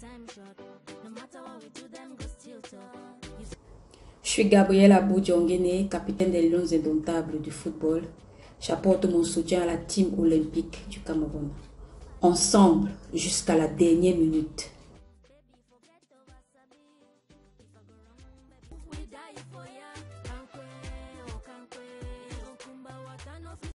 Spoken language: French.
Je suis Gabrielle Abou-Diongene, capitaine des Lions indomptables du football. J'apporte mon soutien à la team olympique du Cameroun. Ensemble, jusqu'à la dernière minute.